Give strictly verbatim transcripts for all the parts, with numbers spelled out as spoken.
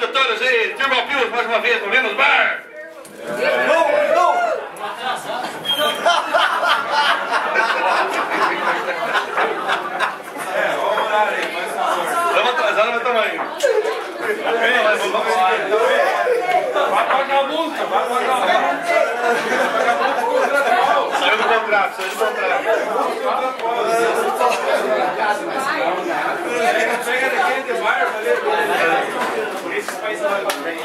todos aí. Turma Pius, mais uma vez, no Lino Bar. Não, não. É, vamos orar aí, faz favor. Estamos atrasados, mas estamos aí. Vai pagar a multa, vai pagar a multa. Saiu do contrato, saiu do contrato. Pega daquele de bar, por esses países lá pra frente.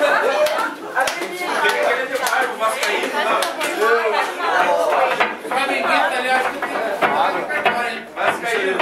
Pega aquele de bar, o Vascaíno, não. Flamenguista, aliás, Vascaíno.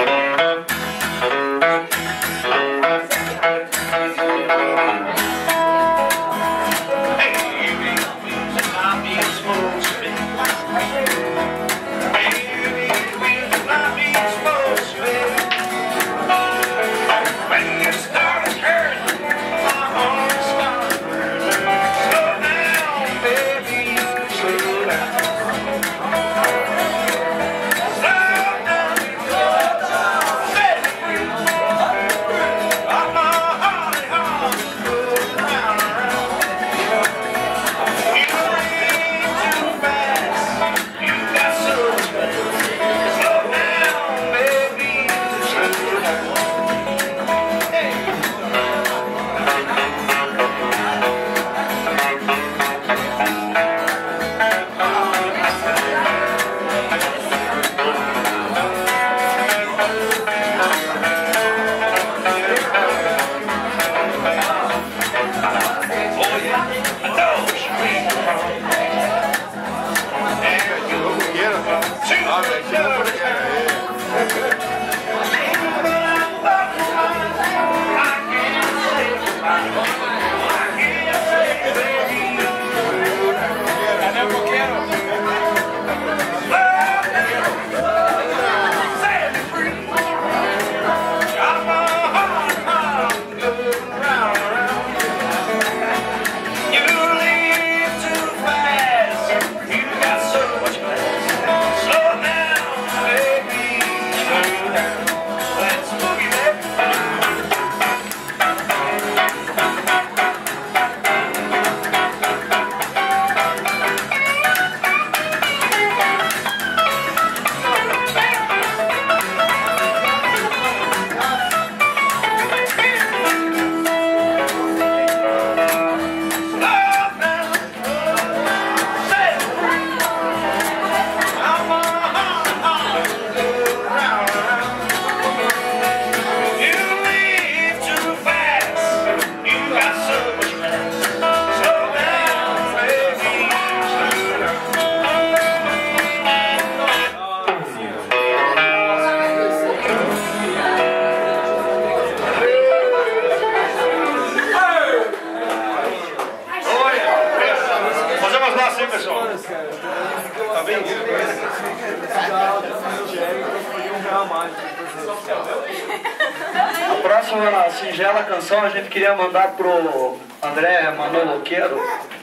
A próxima singela canção a gente queria mandar pro André Manoloqueiro.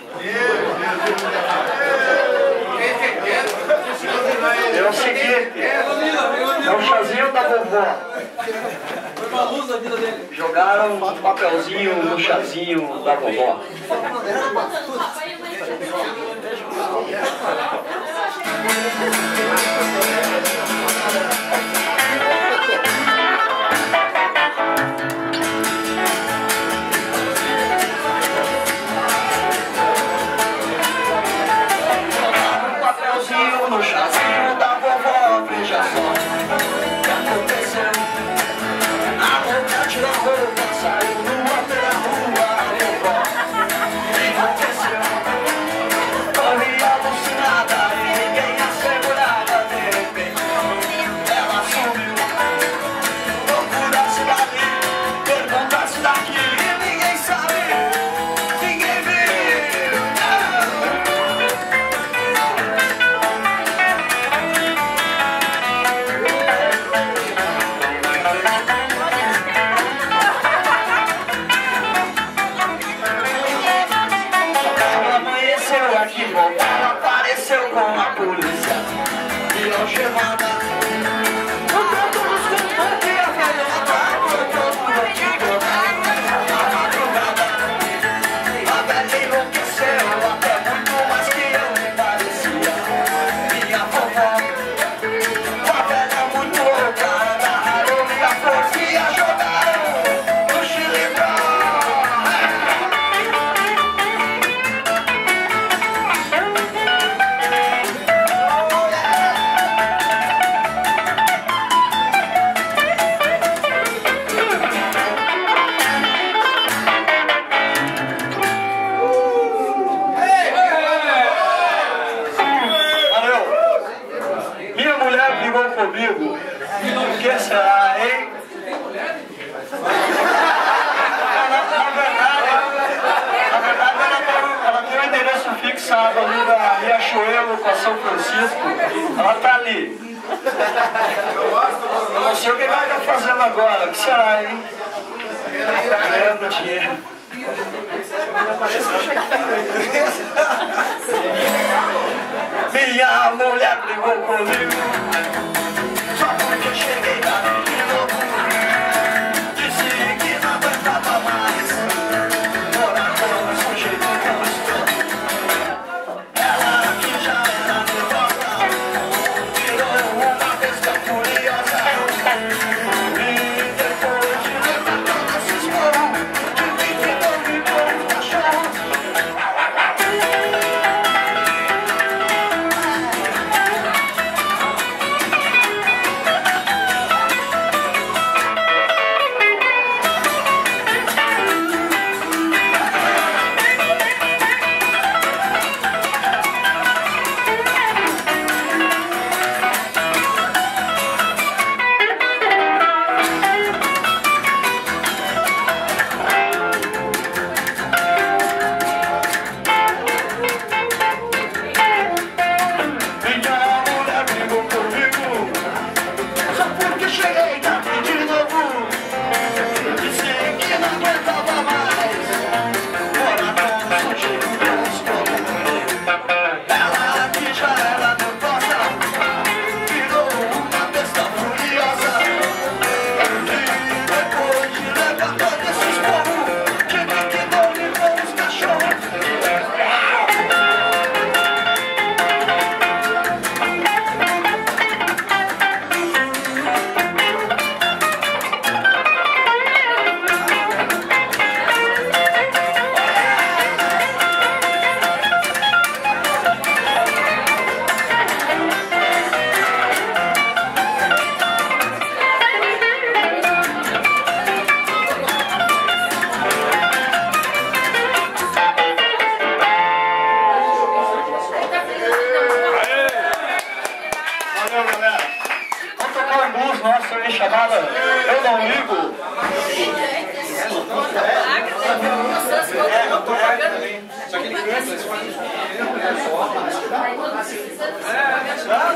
É o seguinte, é o chazinho da vovó. Jogaram um papelzinho no chazinho da vovó. No chazinho da vovó, veja só o que aconteceu. A boca tirou a roupa, saiu nua pela rua, vovó. O que aconteceu? Corria alucinada e ninguém assegurava de repente. Eu não sei o que ele vai estar fazendo agora. O que será, hein? Ganhando dinheiro. Minha mulher brigou comigo só porque eu cheguei lá de novo. Disse que não aguentava mais morar com o sujeito que eu estou. Ela que já era nervosa virou uma besta furiosa. E depois de levar todos esses morros, de mim que não me deu um cachorro. Chamada Eu Não Ligo. Só que ele canta, eles fazem.